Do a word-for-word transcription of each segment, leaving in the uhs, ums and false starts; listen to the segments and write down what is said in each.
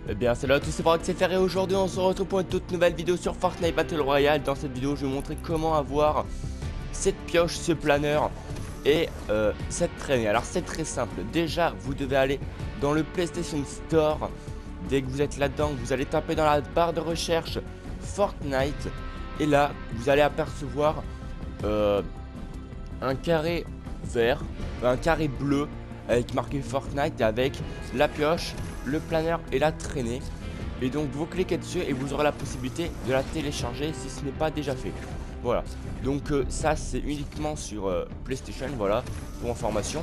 Eh bien salut à tous, c'est Brock C F R et aujourd'hui on se retrouve pour une toute nouvelle vidéo sur Fortnite Battle Royale. Dans cette vidéo je vais vous montrer comment avoir cette pioche, ce planeur et euh, cette traînée. Alors c'est très simple, déjà vous devez aller dans le PlayStation Store. Dès que vous êtes là-dedans, vous allez taper dans la barre de recherche Fortnite. Et là vous allez apercevoir euh, un carré vert, un carré bleu avec marqué Fortnite et avec la pioche, le planeur et la traînée. Et donc vous cliquez dessus et vous aurez la possibilité de la télécharger si ce n'est pas déjà fait. Voilà, donc euh, ça c'est uniquement sur euh, PlayStation, voilà, pour information.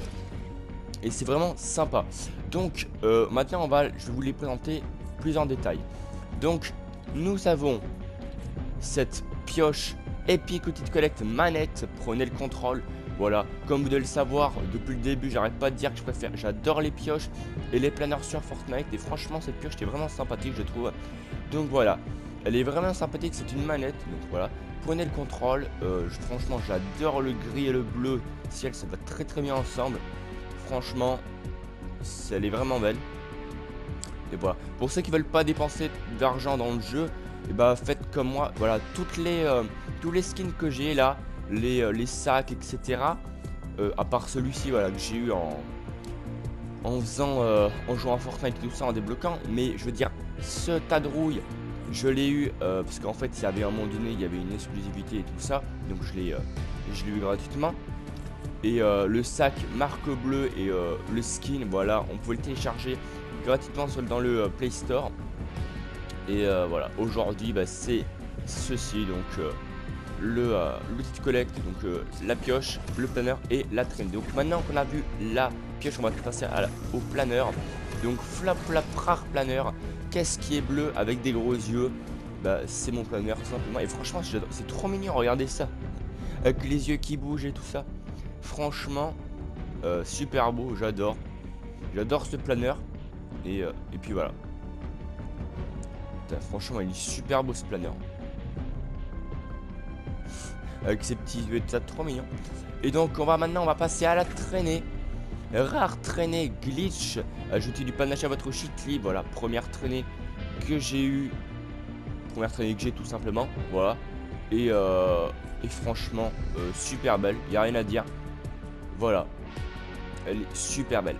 Et c'est vraiment sympa. Donc euh, maintenant on va, je vais vous les présenter plus en détail. Donc nous avons cette pioche Epic Outil de Collect manette, prenez le contrôle. Voilà, comme vous devez le savoir, depuis le début, j'arrête pas de dire que je préfère, j'adore les pioches et les planeurs sur Fortnite. Et franchement, cette pioche est vraiment sympathique, je trouve. Donc voilà, elle est vraiment sympathique, c'est une manette. Donc voilà, prenez le contrôle. Euh, je, franchement, j'adore le gris et le bleu ciel, ça va très très bien ensemble. Franchement, elle est vraiment belle. Et voilà, pour ceux qui veulent pas dépenser d'argent dans le jeu, et bah faites comme moi. Voilà, toutes les, euh, tous les skins que j'ai là. Les, euh, les sacs, et cetera. Euh, à part celui-ci, voilà, que j'ai eu en en faisant, euh, en jouant à Fortnite et tout ça, en débloquant. Mais je veux dire, ce tas de rouille, je l'ai eu euh, parce qu'en fait, il y avait un moment donné, il y avait une exclusivité et tout ça, donc je l'ai, euh, je l'ai eu gratuitement. Et euh, le sac marque bleue et euh, le skin, voilà, on pouvait le télécharger gratuitement sur, dans le euh, Play Store. Et euh, voilà, aujourd'hui, bah, c'est ceci, donc. Euh, le euh, l'outil de collecte, donc euh, la pioche, le planeur et la traînée. Donc maintenant qu'on a vu la pioche, on va passer à la, au planeur. Donc flap flap rare planeur. Qu'est-ce qui est bleu avec des gros yeux? Bah c'est mon planeur tout simplement. Et franchement c'est trop mignon, regardez ça, avec les yeux qui bougent et tout ça. Franchement euh, super beau, j'adore. J'adore ce planeur. Et, euh, et puis voilà. Putain, franchement il est super beau ce planeur. Avec ses petits yeux et tout ça, trop mignon. Et donc on va maintenant on va passer à la traînée. Rare traînée glitch. Ajoutez du panache à votre cheatly. Voilà, première traînée que j'ai eu. Première traînée que j'ai tout simplement. Voilà. Et, euh, et franchement euh, super belle. Il n'y a rien à dire. Voilà. Elle est super belle.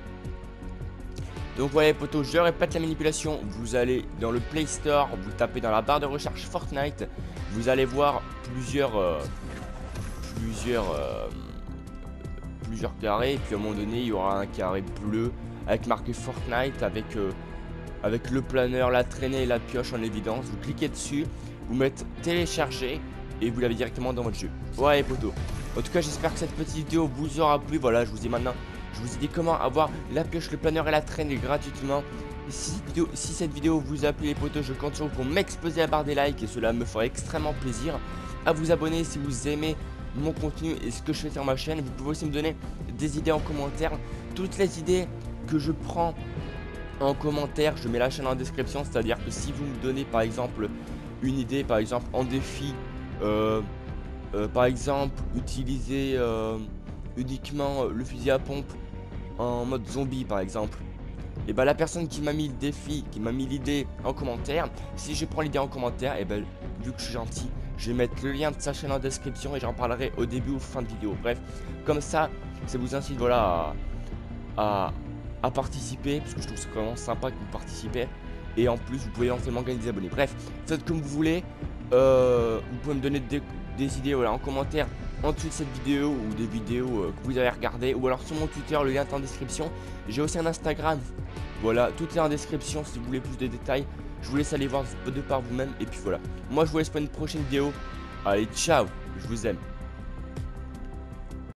Donc voilà les potos, je répète la manipulation. Vous allez dans le Play Store, vous tapez dans la barre de recherche Fortnite. Vous allez voir plusieurs euh, plusieurs euh, plusieurs carrés. Et puis à un moment donné il y aura un carré bleu avec marqué Fortnite avec euh, avec le planeur, la traînée et la pioche en évidence. Vous cliquez dessus, vous mettez télécharger et vous l'avez directement dans votre jeu. Ouais les potos, en tout cas j'espère que cette petite vidéo vous aura plu. Voilà, je vous dis maintenant, je vous ai dit comment avoir la pioche, le planeur et la traînée gratuitement. Si cette, vidéo, si cette vidéo vous a plu les potos, je compte sur vous pour m'exploser la barre des likes et cela me fera extrêmement plaisir. À vous abonner si vous aimez mon contenu et ce que je fais sur ma chaîne. Vous pouvez aussi me donner des idées en commentaire. Toutes les idées que je prends en commentaire, je mets la chaîne en description. C'est à dire que si vous me donnez par exemple une idée, par exemple en défi, euh, euh, par exemple utiliser euh, uniquement le fusil à pompe en mode zombie par exemple, et bah la personne qui m'a mis le défi, qui m'a mis l'idée en commentaire, si je prends l'idée en commentaire, et ben vu que je suis gentil, je vais mettre le lien de sa chaîne en description et j'en parlerai au début ou fin de vidéo. Bref, comme ça, ça vous incite voilà à, à, à participer, parce que je trouve c'est vraiment sympa que vous participez. Et en plus, vous pouvez éventuellement gagner des abonnés. Bref, faites comme vous voulez. Euh, vous pouvez me donner des, des idées voilà, en commentaire en dessous de cette vidéo ou des vidéos euh, que vous avez regardées, ou alors sur mon Twitter, le lien est en description. J'ai aussi un Instagram, voilà, tout est en description si vous voulez plus de détails. Je vous laisse aller voir de par vous-même et puis voilà. Moi je vous laisse pour une prochaine vidéo. Allez, ciao, je vous aime.